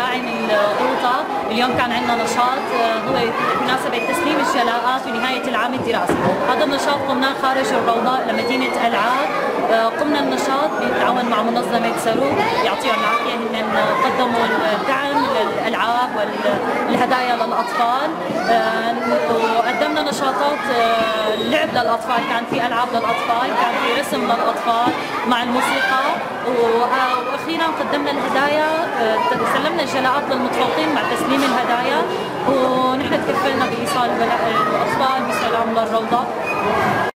داعم الأوطة. اليوم كان عندنا نشاط هو بمناسبة تسليم الجلاءات ونهاية العام الدراسي. هذا النشاط قمناه خارج الروضة لمدينة العاب. قمنا النشاط بالتعاون مع منظمة سروق، يعطيهم العافية، هن قدموا الدعم للألعاب والهدايا للأطفال. وقدمنا نشاطات لعب للأطفال، كان في ألعاب للأطفال، كان في رسم للأطفال مع الموسيقى، وأخيرا قدمنا الهدايا، سلمنا الجلاءات للمتفوقين مع تسليم الهدايا، ونحن تكفلنا بإيصال الأطفال بسلام للروضة.